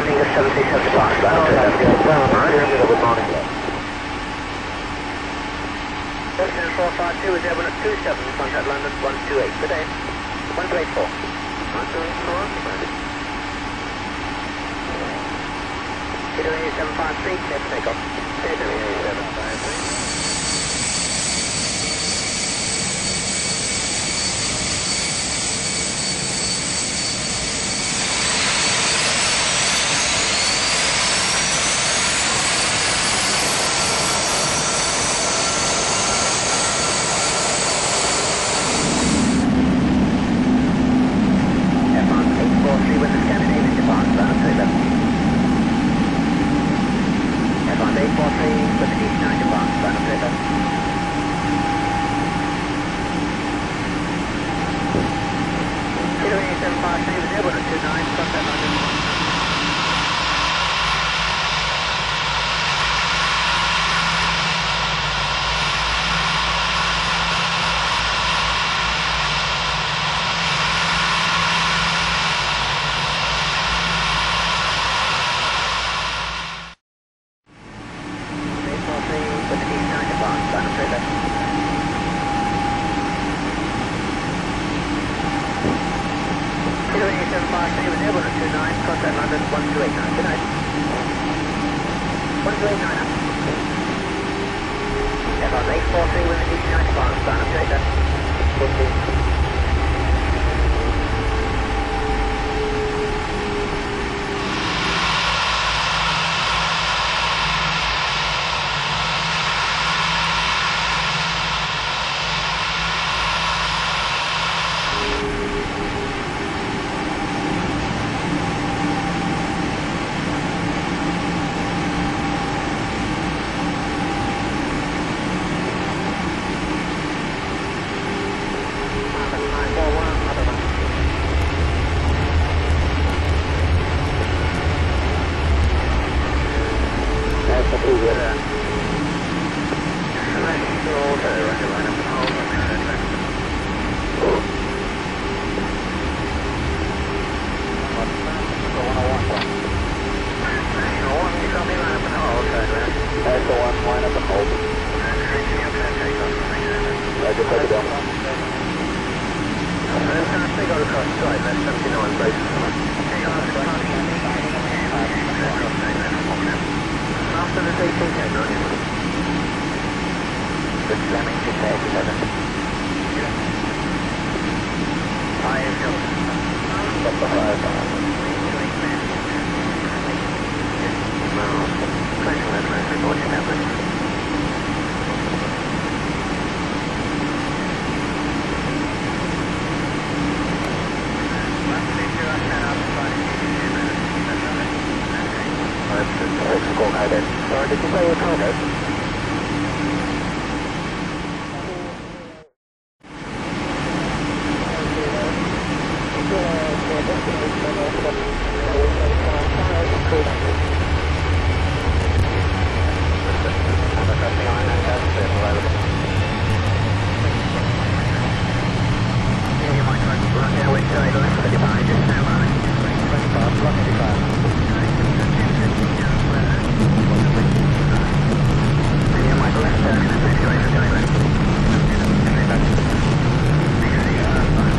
landing of 767 departure. Good morning. 452 is Airborne at 27, contact London 128. Good day. 1284. 753, clear for takeoff. 753.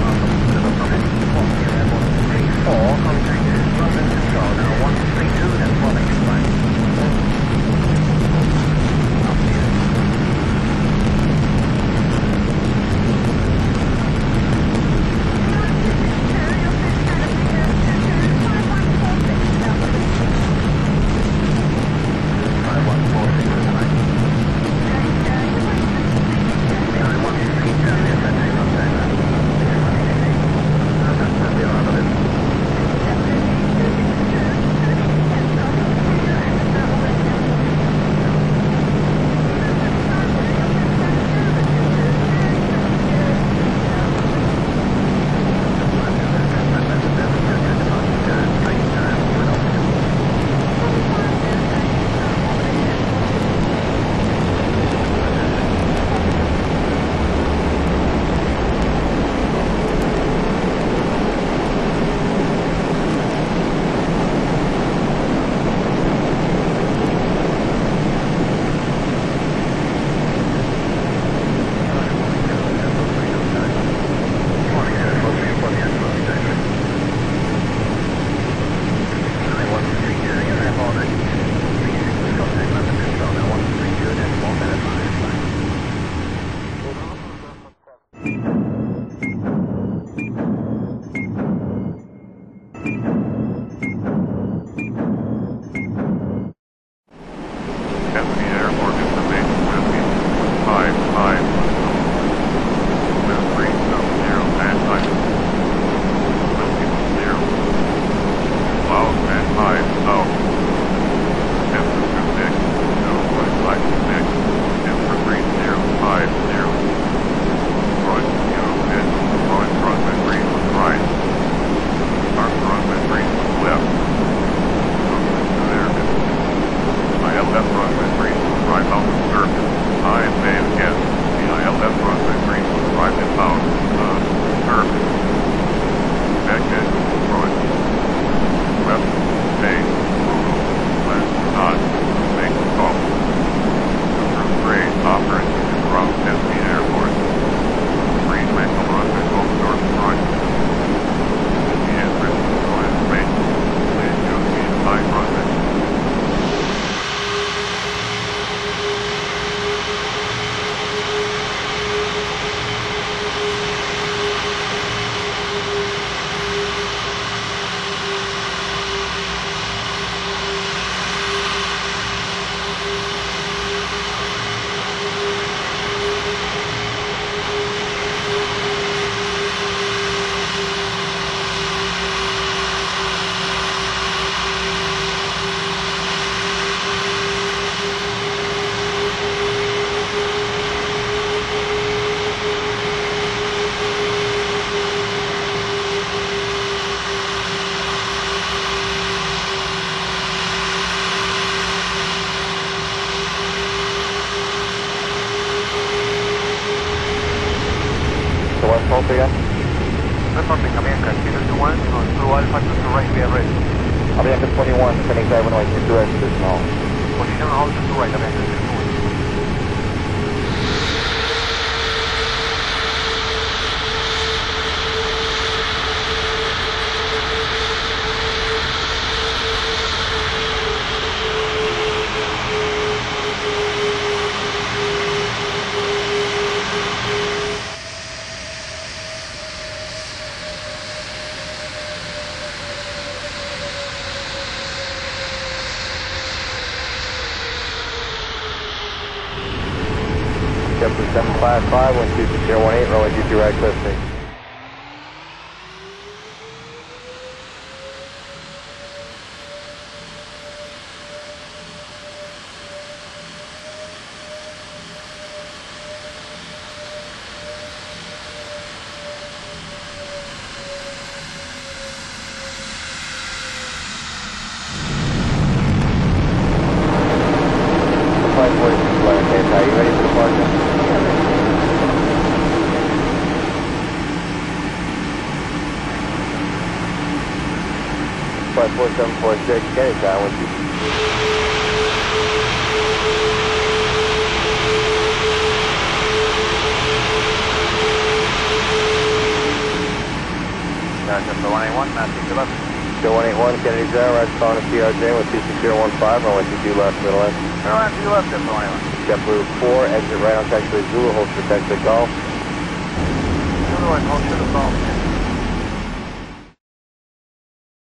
Contact London Control now 132. if I took the right, we have ready. I'll be up at 21, descending 7 to exit now. Position hold to the right, I'll be up at 21. Step to 755, 12018, runway 22 right, clear state. Are you ready for departure? 54746, get it down with you. Number 181, Matthew, good luck. Show 181, Kennedy Tower, right spawn at CRJ with 26015, runway 22 left, middle end. Runway 22 left, number 181. Step blue 4, exit right on taxiway Zulu, hold for taxiway golf. Zulu, hold to the phone.